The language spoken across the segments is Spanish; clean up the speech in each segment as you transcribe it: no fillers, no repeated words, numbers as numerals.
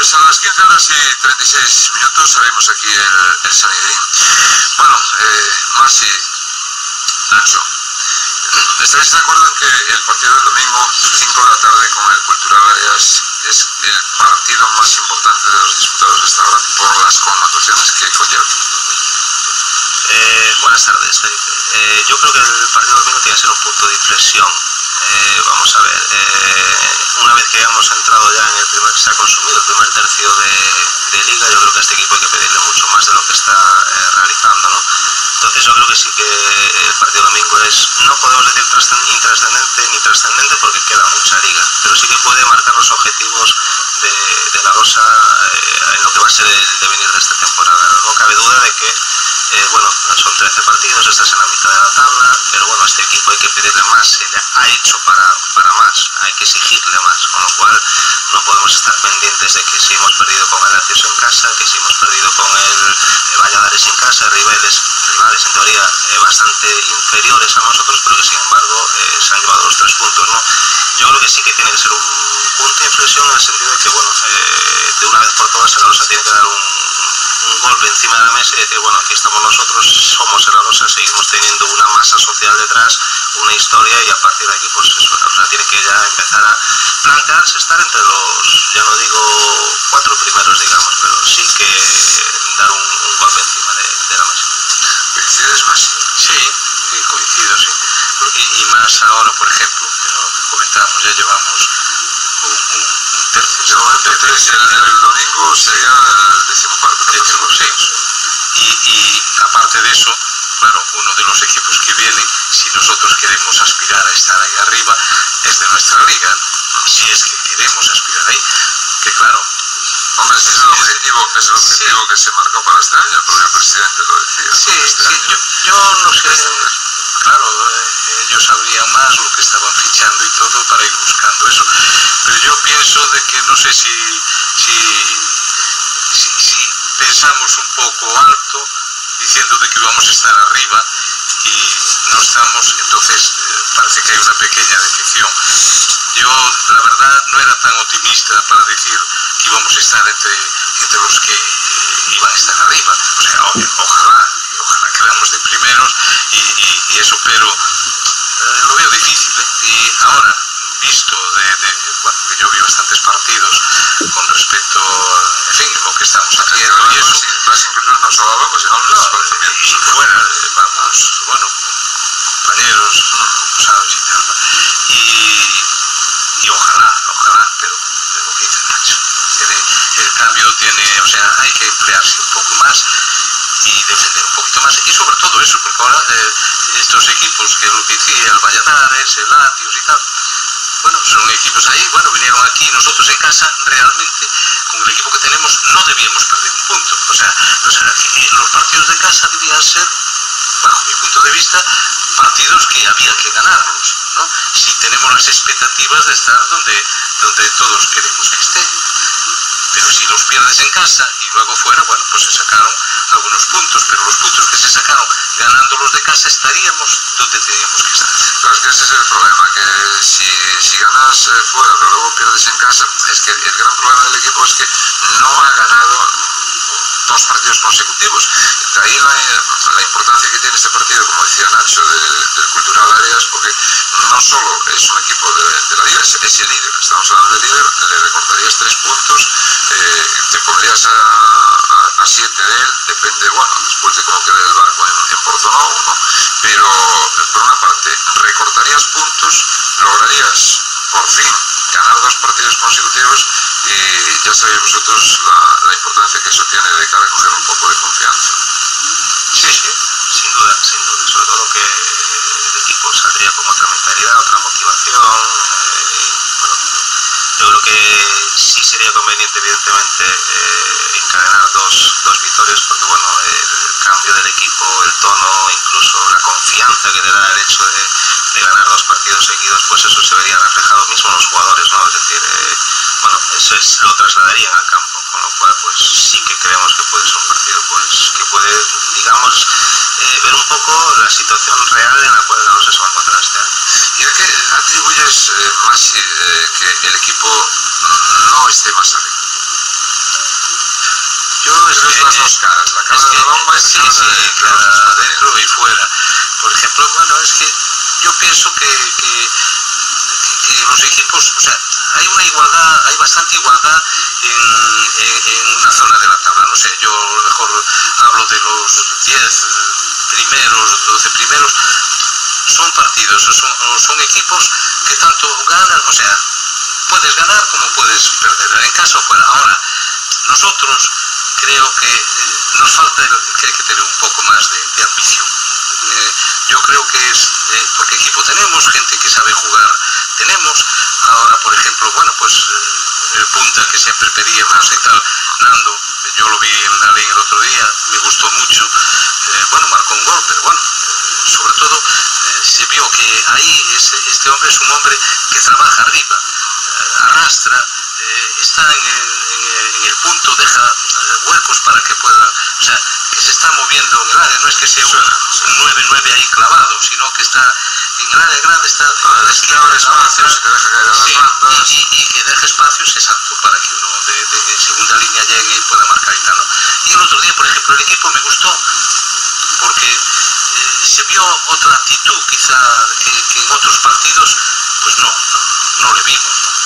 Pues a las 15:36 salimos aquí el Sanedrín. Bueno, Masi, Nacho, ¿estáis de acuerdo en que el partido del domingo, 5 de la tarde, con el Cultural Áreas, es el partido más importante de los disputados hasta ahora por las connotaciones que conlleva? Buenas tardes, Felipe. Yo creo que el partido domingo tiene que ser un punto de inflexión. Vamos a ver, una vez que hayamos entrado ya en se ha consumido el primer tercio de liga, yo creo que a este equipo hay que pedirle mucho más de lo que está realizando, ¿no? Entonces yo creo que sí que el partido domingo no podemos decir intrascendente ni trascendente porque queda mucha liga, pero sí que puede marcar los objetivos de la Rosa en lo que va a ser el devenir de esta temporada. No cabe duda de que bueno, son 13 partidos, estás en la mitad de la tabla, pero bueno, a este equipo hay que pedirle más, se le ha hecho para más, hay que exigirle más, con lo cual no podemos estar pendientes de que si hemos perdido con el Acceso en casa, que si hemos perdido con el Valladares en casa, rivales en teoría bastante inferiores a nosotros, pero que sin embargo se han llevado los 3 puntos, ¿no? Yo creo que sí que tiene que ser un punto de inflexión en el sentido de que, bueno, de una vez por todas el Rosa tiene que dar un golpe encima de la mesa y decir, bueno, aquí estamos nosotros, somos el Rosa, seguimos teniendo una masa social detrás, una historia, y a partir de aquí, pues eso, la Rosa tiene que ya empezar a plantearse estar entre los, ya no digo 4 primeros, digamos, pero sí que dar un golpe encima de la mesa. ¿Coincides más? Sí, coincido, sí. Y más ahora, por ejemplo, que lo que comentamos, ya llevamos un tercio. De momento, el domingo sería el 14º. Y aparte de eso, claro, uno de los equipos que viene, si nosotros queremos aspirar a estar ahí arriba, es de nuestra liga, ¿no? Si es que queremos aspirar ahí, que claro. Hombre, ese es el objetivo que se marcó para este año, el propio presidente lo decía. Sí, yo no sé, claro, ellos sabrían más lo que estaban fichando y todo para ir buscando eso, pero yo pienso de que no sé si pensamos un poco alto diciendo de que vamos a estar arriba y no estamos, entonces parece que hay una pequeña decepción. Yo la verdad no era tan optimista para decir que íbamos a estar entre los que iban a estar arriba, o sea, ojalá quedamos de primeros y eso, pero lo veo difícil, ¿eh? Y ahora, visto bueno, que yo vi bastantes partidos con respecto a, en fin, lo que estamos haciendo y eso, más incluso no solo hablamos, sino los conocimientos. Y fuera, vamos, bueno, compañeros, ¿sabes? Y ojalá, pero lo que dice Nacho, el cambio tiene, o sea, hay que emplearse un poco más y defender un poquito más, y sobre todo eso, porque ahora estos equipos que lo decía, el Valladares, el Latios y tal, bueno, son equipos ahí, bueno, vinieron aquí, nosotros en casa realmente, con el equipo que tenemos, no debíamos perder un punto, o sea, los partidos de casa debían ser, bajo mi punto de vista, partidos que había que ganarlos, ¿no? Si tenemos las expectativas de estar donde todos queremos que estén. Pero si los pierdes en casa y luego fuera, bueno, pues se sacaron algunos puntos, pero los puntos que se sacaron ganándolos de casa estaríamos donde teníamos que estar. Pero es que ese es el problema, que si ganas fuera pero luego pierdes en casa, es que el gran problema del equipo es que no ha ganado 2 partidos consecutivos. De ahí la importancia que tiene este partido, como decía Nacho, del Cultural Áreas, porque no solo es un equipo de la liga, es el líder. Estamos hablando del líder, le recortarías 3 puntos, te pondrías a 7 de él, depende, bueno, después de cómo quede el barco en Portonovo, ¿no? Pero por una parte, recortarías puntos, lograrías por fin ganar 2 partidos consecutivos y ya sabéis vosotros la importancia que eso tiene de cara a coger un poco de confianza. Sí, sin duda, sobre todo que el equipo saldría con otra mentalidad, otra motivación, bueno, yo creo que sí sería conveniente, evidentemente, encadenar dos victorias, porque bueno, el cambio del equipo, el tono, incluso la confianza que le da el hecho de ganar 2 partidos seguidos, pues eso se vería reflejado mismo en los jugadores, ¿no? Es decir, bueno, eso lo trasladarían al campo, con lo cual pues sí que creemos que puede ser un partido pues que puede, digamos, ver un poco la situación real en la cual el Rosa se va a encontrar este año. ¿Y a qué atribuyes más que el equipo no esté más arriba? yo es que... las dos caras, la cara de la Lomba y sí, claro, dentro y fuera. Por ejemplo, bueno, es que yo pienso que los equipos, o sea, hay una igualdad, hay bastante igualdad en una zona de la tabla. No sé, yo a lo mejor hablo de los 10 primeros, 12 primeros. Son partidos, son equipos que tanto ganan, o sea, puedes ganar como puedes perder, en casa o fuera. Ahora, nosotros creo que nos falta que hay que tener un poco más de ambición. Yo creo que es porque equipo tenemos, gente que sabe jugar tenemos. Ahora, por ejemplo, bueno, pues el punta que siempre pedía más y tal, Nando, yo lo vi en la ley el otro día, me gustó mucho. Bueno, marcó un gol, pero bueno, sobre todo se vio que ahí este hombre es un hombre que trabaja arriba, arrastra, está en el punto, deja huecos para que pueda, o sea, que se está moviendo en el área, no es que sea un 9-9 ahí clavado, sino que está en el área grande, está abre espacios y que deja caer a las bandas. Y que deje espacios, exacto, para que uno de segunda línea llegue y pueda marcar y tal, ¿no? Y el otro día, por ejemplo, el equipo me gustó porque se vio otra actitud quizá que en otros partidos pues no le vimos, ¿no?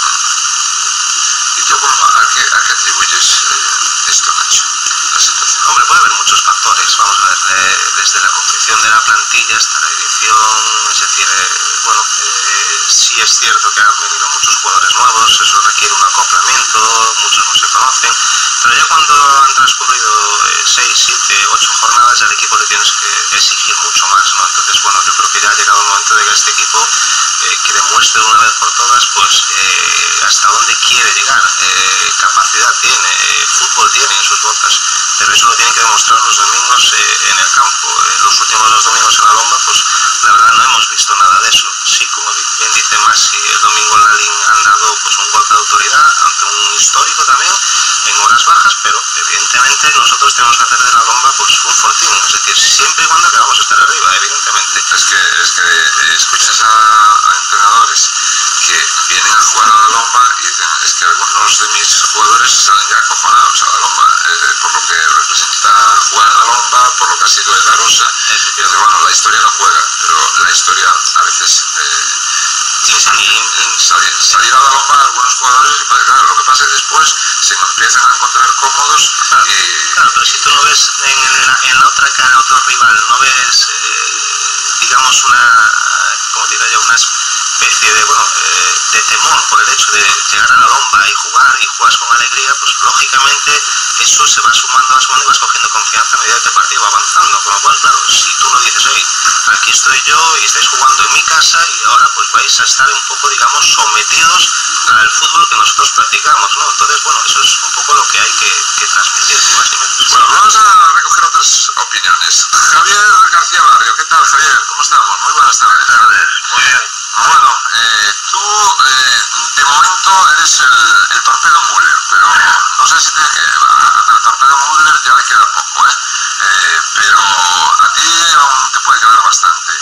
¿Y tú a qué atribuyes esto, Nacho? La situación. Hombre, puede haber muchos factores, vamos a ver, desde la confección de la plantilla hasta la edición, es decir, bueno, sí es cierto que han venido muchos jugadores nuevos, eso requiere un acoplamiento, muchos no se conocen, pero ya cuando han transcurrido 6, 7, 8 jornadas, ya al equipo le tienes que exigir mucho más, ¿no? Entonces, bueno, yo creo que ya ha llegado el momento de que este equipo que demuestre de una vez por todas, pues, hasta dónde quiere llegar, capacidad tiene, fútbol tiene en sus botas, pero eso lo tienen que demostrar los domingos en el campo. Los últimos 2 domingos en la Lomba, pues la verdad no hemos visto nada de eso. Sí, como bien dice Masi, el domingo en la LIN han dado pues un golpe de autoridad ante un histórico también en horas bajas, pero evidentemente nosotros tenemos que hacer de la Lomba pues un fortín, es decir, siempre y cuando queramos estar arriba, evidentemente. Es que escuchas a entrenadores que vienen a jugar a la Lomba y dicen, es que algunos de mis jugadores salen ya acojonados a la Lomba, por lo que representa jugar a la Lomba, por lo que ha sido el Arosa. Y dice, bueno, la historia no juega, pero la historia a veces salir a la Lomba algunos jugadores, claro, lo que pasa es que después se empiezan a encontrar cómodos. Claro, pero si tú no ves en la otra cara, otro rival, no ves, digamos, como diría yo, una especie de, bueno, de temor por el hecho de llegar a la Lomba y jugar con alegría, pues lógicamente eso se va sumando y vas cogiendo confianza a medida que el partido va avanzando, con lo cual, claro, si tú no dices, oye, aquí estoy yo y estáis jugando en mi casa y ahora pues vais a estar un poco, digamos, sometidos al fútbol que nosotros practicamos, ¿no? Entonces, bueno, eso es un poco lo que hay que transmitir, más y menos. Bueno, vamos a recoger otras opiniones. Javier García Barrio, ¿qué tal, Javier? ¿Cómo estamos? Muy buenas tardes. Buenas tardes, muy bien. Bueno, tú de momento eres el Torpedo Müller, pero no sé si al Torpedo Müller ya le queda poco, pero a ti aún te puede quedar bastante.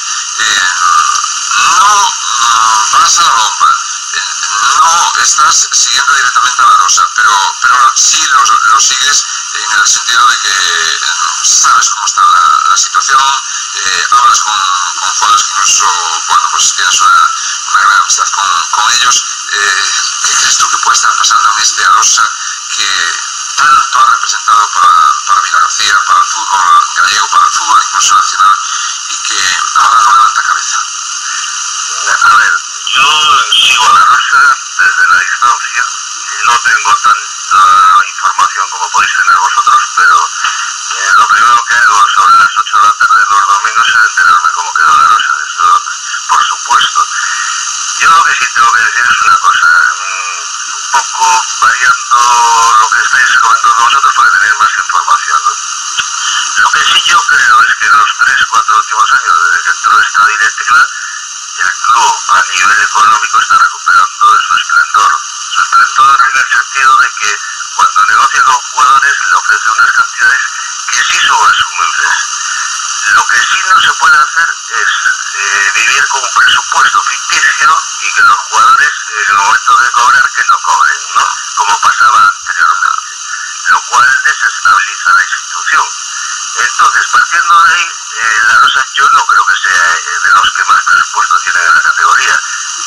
No vas a la Lomba, no estás siguiendo directamente a la Rosa, pero sí lo sigues en el sentido de que sabes cómo está la situación, hablas con jugadores que incluso, bueno, pues tienes una gran amistad con ellos. ¿Qué crees tú que puede estar pasando en este Arosa que tanto ha representado para Vilagarcía, para el fútbol gallego, para el fútbol incluso nacional, y que ahora no levanta cabeza? A ver, yo sigo a la Rosa desde la distancia, no tengo tanta información como podéis tener vosotros, pero lo primero que hago sobre las 8 de la tarde los domingos es enterarme cómo quedó la Rosa, eso por supuesto. Yo lo que sí tengo que decir es una cosa, un poco variando lo que estáis comentando vosotros para tener más información, ¿no? Lo que sí yo creo es que los 3-4 últimos años, desde que entró esta directiva, el club a nivel económico está recuperando su esplendor en el sentido de que cuando negocia con jugadores le ofrece unas cantidades que sí son asumibles. Lo que sí no se puede hacer es vivir con un presupuesto ficticio y que los jugadores en el momento de cobrar que no cobren, ¿no? Como pasaba anteriormente. Lo cual desestabiliza la institución. Entonces, partiendo de ahí, La Rosa yo no creo que sea de los que más presupuesto tienen en la categoría.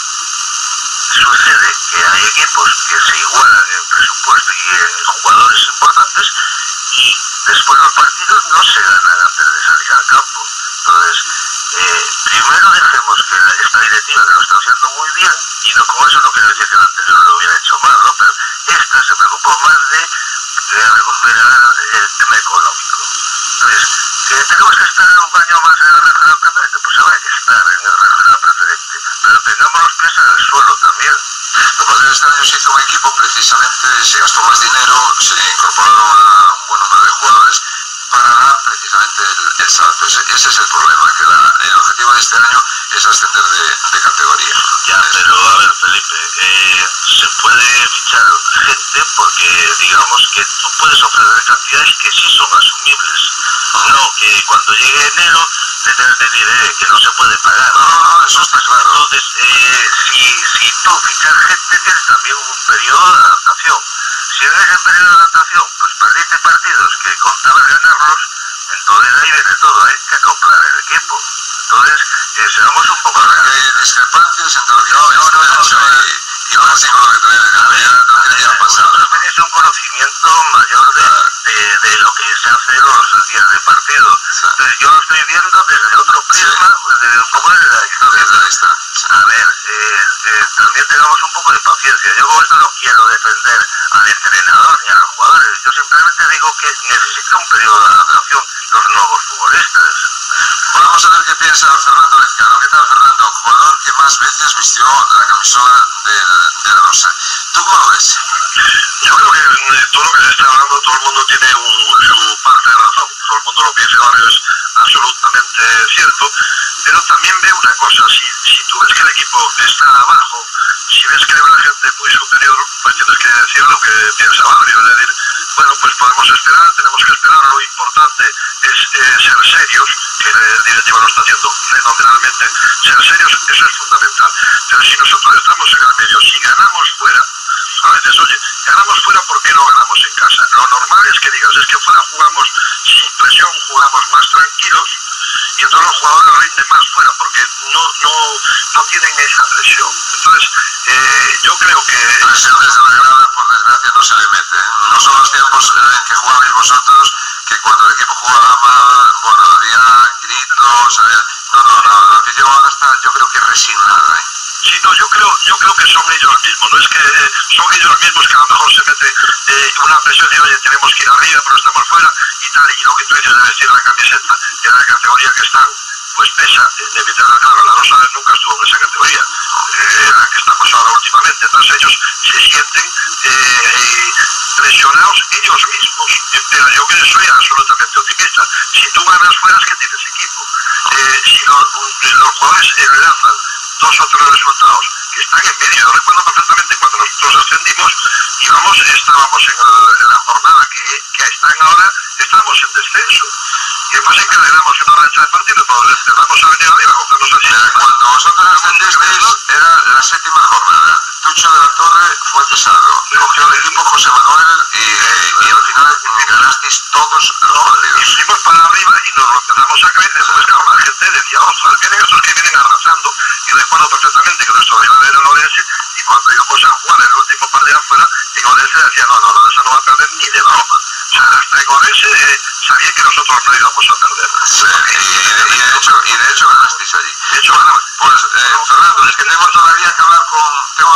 Sucede que hay equipos que se igualan en presupuesto y en jugadores importantes y después los partidos no se ganan antes de salir al campo. Entonces, primero dejemos que esta directiva, que lo está haciendo muy bien, y no, con eso no quiero decir que el anterior lo hubiera hecho mal, ¿no? Pero esta se preocupó más de recuperar el tema económico. Entonces, que tenemos que estar un año más en el regional preferente, pues habrá que estar en el regional preferente, pero tengamos los pies en el suelo también. Este año se hizo un equipo, precisamente se gastó más dinero, se incorporaron a un buen número de jugadores para dar precisamente el salto. Ese es el problema, que el objetivo de este año es ascender de categoría. Ya, pero a ver, Felipe, se puede fichar gente porque digamos que tú puedes ofrecer cantidades que sí son asumibles. No, que cuando llegue enero le tienes que decir que no se puede pagar. No, eso está claro. Entonces, si tú fichas gente, tienes también un periodo de adaptación. Si en ese periodo de adaptación pues perdiste partidos que contabas ganarlos, entonces ahí viene todo, hay que acoplar el equipo. Entonces, seamos un poco reales. Hay discrepancias entre lo que y ahora sí con lo que te había pasado. Pero tienes un conocimiento mayor de lo que se hace los días de partido. Entonces yo lo estoy viendo desde otro prisma, desde un poco de la historia. A ver, también tengamos un poco de paciencia. Yo con esto no quiero defender al entrenador ni a los jugadores. Yo simplemente digo que necesita un periodo de adaptación los nuevos futbolistas. Vamos a ver qué piensa Fernando Lezcano. ¿Qué tal, Fernando? Jugador que más veces vistió la camisola de La Rosa. ¿Tú cómo lo ves? Yo creo que todo lo que se está hablando, todo el mundo tiene su parte de razón. Todo el mundo lo que dice Barrio es absolutamente cierto. Pero también veo una cosa, si tú ves que el equipo está abajo, si ves que hay una gente muy superior, pues tienes que decir lo que piensa Barrio. Es decir, bueno, pues podemos esperar, tenemos que esperar. Lo importante es ser serios, que el directivo lo está haciendo fenomenalmente. Ser serios, eso es fundamental. Pero si nosotros estamos en el medio, si ganamos fuera, a veces, oye, ganamos fuera, ¿por qué no ganamos en casa? Lo normal es que digas, es que fuera jugamos sin presión, jugamos más tranquilos, y entonces los jugadores rinden más fuera, porque no tienen esa presión. Entonces, yo creo que... Presión desde la grada, por desgracia, no se le mete. No son los tiempos en que jugabais vosotros, que cuando el equipo jugaba mal, bueno, había gritos, había... No, la afición ahora está, yo creo que resignada, ¿eh? Sí, no, yo creo que son ellos mismos, no es que son ellos mismos que a lo mejor se mete una presión de, oye, tenemos que ir arriba, pero estamos fuera y tal, y lo que tú dices de vestir la camiseta en la categoría que están, pues pesa, inevitablemente, claro, La Rosa nunca estuvo en esa categoría, la que estamos ahora últimamente, entonces ellos se sienten presionados ellos mismos, pero yo que soy absolutamente optimista. Si tú ganas fuera es que tienes equipo, si los jugadores enlazan 2 o 3 resultados que están en medio. Yo recuerdo perfectamente cuando nosotros ascendimos, estábamos en la jornada que están ahora, estábamos en descenso. Y después es que le damos una racha de partido, cuando cerramos a venir arriba, cogemos el... Cuando vosotros ascendisteis era la 7ª jornada. Tucho de la Torre fue cesado. Cogió el equipo José Manuel y al final ganasteis todos los partidos. Y fuimos para arriba y nos lo empezamos a creer. Después, claro, la gente decía, ostras, vienen estos que vienen arrasando. Y recuerdo perfectamente que nuestro rival era el Orense, y cuando íbamos a jugar el último partido afuera, en Orense decía, no, eso no va a perder ni de broma. O sea, hasta en Orense sabía que nosotros no íbamos a perder. Sí, y de hecho ganasteis allí. De hecho ganamos. Pues, Fernando, es que tengo todavía que hablar con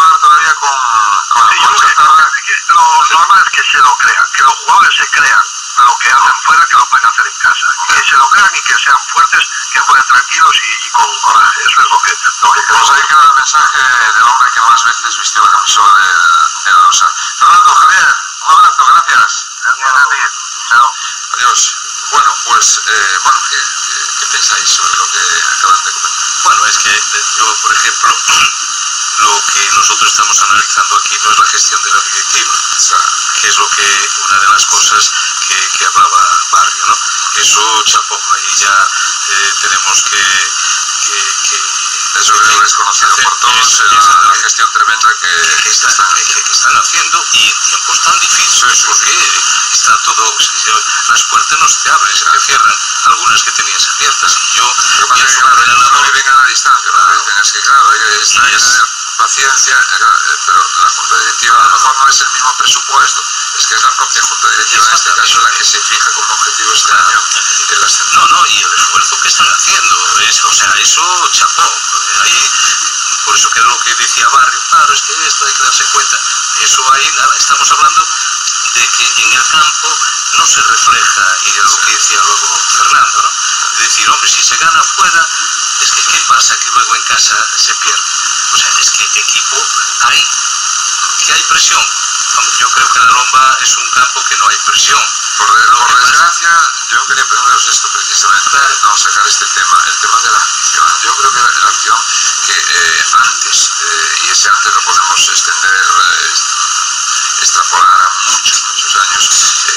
lo normal es que se lo crean, que los jugadores se crean lo que hacen fuera, que lo pueden hacer en casa. Que se lo crean y que sean fuertes, que jueguen tranquilos y con coraje. Eso es lo que pues ahí queda el mensaje del hombre que más veces vistió la camisola de La Rosa. Fernando, Javier, un abrazo, gracias. Chao. Adiós. Bueno, pues, ¿qué pensáis sobre lo que acaban de comentar? Bueno, es que yo, por ejemplo, lo que nosotros estamos analizando aquí no es la gestión de la directiva, que es una de las cosas que hablaba Barrio, ¿no? Eso, chapó, ahí ya tenemos que Eso es conocido por todos, la gestión tremenda que están haciendo y en tiempos tan difíciles, porque está todo, las puertas no se abren, se te cierran algunas que tenías abiertas. Y yo pienso que la labor vengan a la distancia, es que claro, hay que tener paciencia, pero la Junta Directiva a lo mejor no es el mismo presupuesto, es que es la propia Junta Directiva en este caso la que se fija como objetivo este año el ascenso. No, y el esfuerzo que están haciendo, eso chapó. Ahí, por eso que es lo que decía Barrio, claro, es que esto hay que darse cuenta. Eso ahí, nada, estamos hablando de que en el campo no se refleja, y es lo que decía luego Fernando, ¿no? Es decir, hombre, si se gana afuera, es que ¿qué pasa? Que luego en casa se pierde. O sea, es que equipo hay, que hay presión. Hombre, yo creo que la Lomba es un campo que no hay presión. Por desgracia, yo quería preguntaros esto precisamente, vamos a sacar este tema, el tema de la afición. Yo creo que la afición que antes, y ese antes lo podemos extender, extrapolar a muchos años,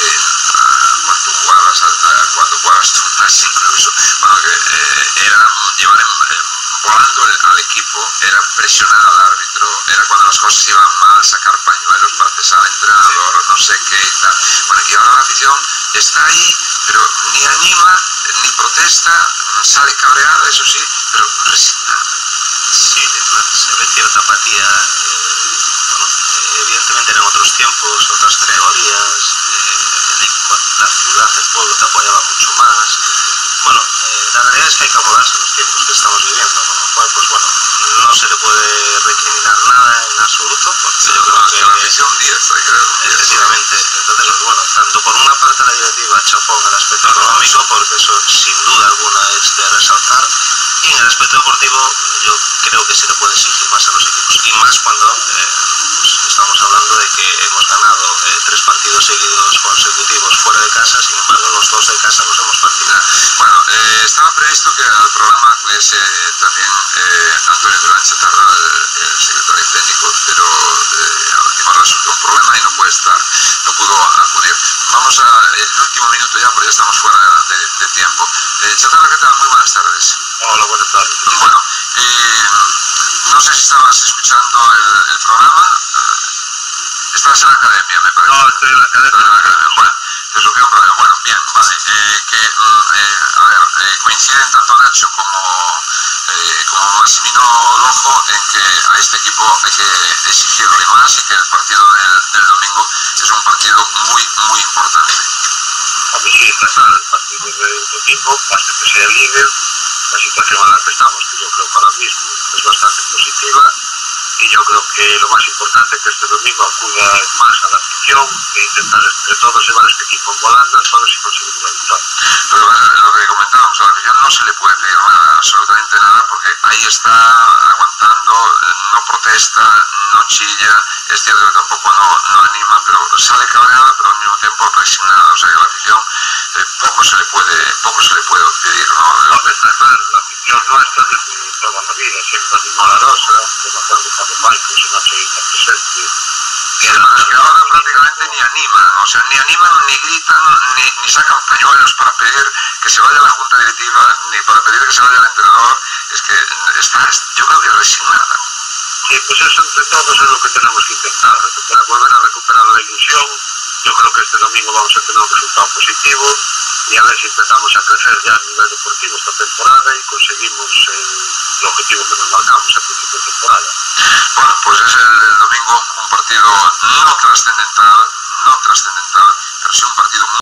cuando jugabas tú más incluso, bueno, que era llevar volando al equipo, era presionar al árbitro, era cuando las cosas iban mal, sacar pañuelos para cesar al entrenador, no sé qué y tal. Bueno, y ahora la afición está ahí, pero ni anima, ni protesta, sale cabreada, eso sí, pero resignada. Sí, se ve cierta apatía. Bueno, evidentemente eran otros tiempos, otras categorías, la ciudad, el pueblo te apoyaba mucho más. Bueno, la realidad es que hay que acomodarse a los tiempos que estamos viviendo, con lo cual, pues bueno, no se le puede recriminar nada en absoluto, porque yo creo que la afición 10, efectivamente. Entonces, pues bueno, tanto por una parte la directiva chapó en el aspecto económico, porque eso sin duda alguna es de resaltar, y en el aspecto deportivo yo creo que se le puede exigir más a los equipos, y más cuando pues estamos hablando de que hemos ganado 3 partidos seguidos consecutivos fuera de casa, sin embargo los 2 de casa los hemos partido. Bueno, estaba previsto que al programa acudiese también Antonio Durán Chatarra, el secretario técnico, pero a última hora surgió un problema y no pudo acudir. Vamos el último minuto ya, porque ya estamos fuera de tiempo. Chatarra, ¿qué tal? Muy buenas tardes. Hola, buenas tardes. Bueno, no sé si estabas escuchando el programa. Estabas en la academia, me parece. No, estoy en la academia. Bueno, te surgió un problema. Bueno, bien, vale. Coinciden tanto Nacho como Massimino Lojo en que a este equipo hay que exigirle más y que el partido del domingo es un partido muy importante. Hombre, sí, está claro, el partido del domingo, basta que sea líder, la situación en la que estamos, que yo creo que ahora mismo es bastante positiva, y yo creo que lo más importante es que este domingo acuda más a la afición e intentar entre todos llevar este equipo en volandas para ver si conseguimos la victoria. Pero lo que comentábamos, a la afición no se le puede pedir nada, absolutamente nada, porque ahí está aguantando, no protesta, no chilla, es cierto que tampoco no anima, pero sale cabreada, pero al mismo tiempo resignada. O sea que la afición poco se le puede pedir, ¿no? Donde está claro, la afición nuestra desde toda la vida, siempre animó a la Rosa, yo me acuerdo cuando Paco se nos está presente. Sí, pero es que ahora prácticamente ni animan, o sea, ni animan, ni gritan, ni sacan pañuelos para pedir que se vaya la Junta Directiva, ni para pedir que se vaya el entrenador. Es que está, yo creo que resignada. Sí, pues eso entre todos es lo que tenemos que intentar, volver a recuperar la ilusión. Yo creo que este domingo vamos a tener un resultado positivo y a ver si empezamos a crecer ya a nivel deportivo esta temporada y conseguimos el objetivo que nos marcamos a principio de temporada. Bueno, pues es el del domingo, un partido no trascendental, pero sí un